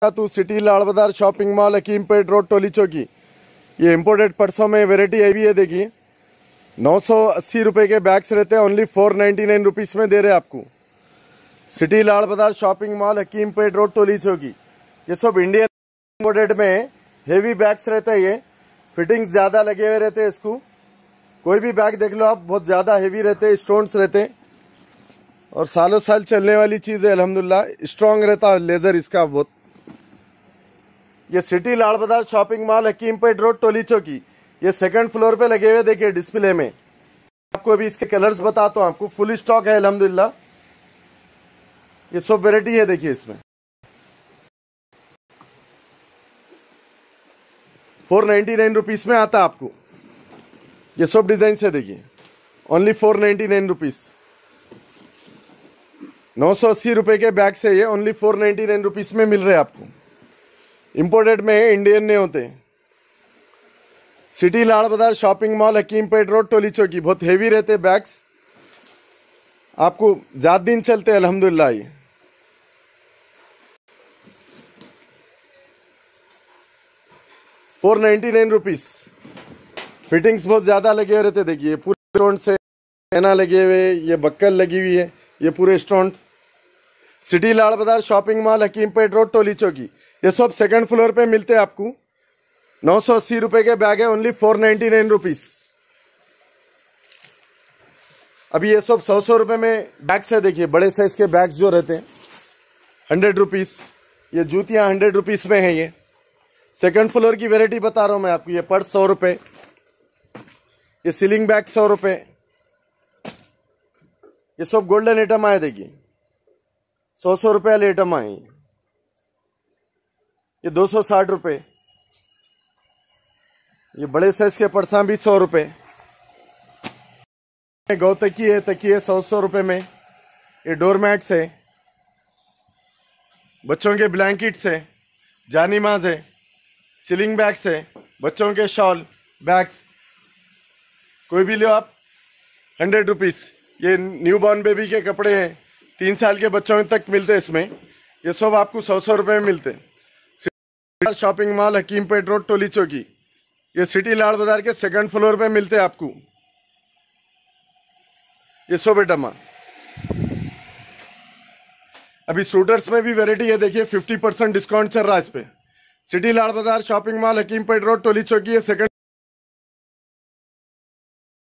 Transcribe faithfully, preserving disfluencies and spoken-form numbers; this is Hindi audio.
तू city Lal Bazaar shopping mall Hakimpet road Toli Chowki. ये इम्पोर्टेड पर्सों में वेराइटी आई हुई है। देखिए नौ सौ अस्सी रुपये के बैग्स रहते हैं, only four ninety nine rupees में दे रहे हैं आपको। City Lal Bazaar shopping mall Hakimpet road Toli Chowki. ये सब इंडियन इम्पोर्टेड में हेवी बैग्स रहते हैं। ये फिटिंग्स ज़्यादा लगे हुए रहते हैं। इसको कोई भी बैग देख लो आप, बहुत ज़्यादा हेवी रहते हैं, स्टोन्स रहते हैं और सालों साल चलने वाली चीज़ है। अल्हम्दुलिल्लाह स्ट्रॉन्ग रहता है लेज़र इसका बहुत। ये city Lal Bazaar shopping mall Hakimpet road Toli Chowki. ये सेकंड फ्लोर पे लगे हुए देखिए डिस्प्ले में। आपको अभी इसके कलर्स बताता हूँ, आपको फुल स्टॉक है अल्हम्दुलिल्लाह। ये सब वेराइटी है देखिए इसमें। फोर नाइन्टी नाइन रुपीज में आता है आपको। ये सब डिजाइन से देखिए, only four ninety nine rupees. नौ सौ अस्सी रुपए के बैग से ये only four ninety nine rupees में मिल रहे हैं आपको। इंपोर्टेड में इंडियन नहीं होते। City Lal Bazaar shopping mall Hakimpet road Toli Chowki. बहुत हेवी रहते बैग्स, आपको ज्यादा दिन चलते अल्हम्दुलिल्लाह। ये four ninety nine rupees. Fittings बहुत ज्यादा लगे हुए रहते। देखिए पूरे स्टोन से एना लगे हुए, ये बक्कल लगी हुई है, ये पूरे stone. City Lal Bazaar shopping mall Hakimpet road Toli Chowki. ये सब सेकंड फ्लोर पे मिलते हैं आपको। नौ सौ अस्सी रुपए के बैग है, only four ninety nine rupees. अभी ये सब सौ सौ रुपए में बैग्स है। देखिए बड़े साइज के बैग्स जो रहते हैं हंड्रेड रुपीज। ये जूतियां हंड्रेड रुपीज में है। ये सेकंड फ्लोर की वेराइटी बता रहा हूं मैं आपको। ये पर्स सौ रुपए, ये सीलिंग बैग सौ रुपए। ये सब गोल्डन आइटम आए देखिए, सौ सौ रुपए वाले आइटम आए। ये दो सौ साठ रुपए। ये बड़े साइज के पर्सा भी सौ रुपए। गौ तकिए तकिए सौ सौ रुपए में। ये डोरमैट्स है, बच्चों के ब्लैंकेट्स है, जानीमाज है, सीलिंग बैग्स है, बच्चों के शॉल बैग्स कोई भी लो आप, हंड्रेड रुपीज। ये न्यू बॉर्न बेबी के कपड़े हैं, तीन साल के बच्चों तक मिलते हैं इसमें। ये सब आपको सौ सौ रुपए में मिलते हैं। Shopping mall Hakimpet road Toli Chowki. ये सिटी लाल बाजार के सेकंड फ्लोर पे मिलते हैं आपको। ये सब आइटम अभी सूटर्स में भी वैरायटी है। देखिए फिफ्टी परसेंट डिस्काउंट चल रहा है इस पे। City Lal Bazaar shopping mall Hakimpet road Toli Chowki. ये सेकंड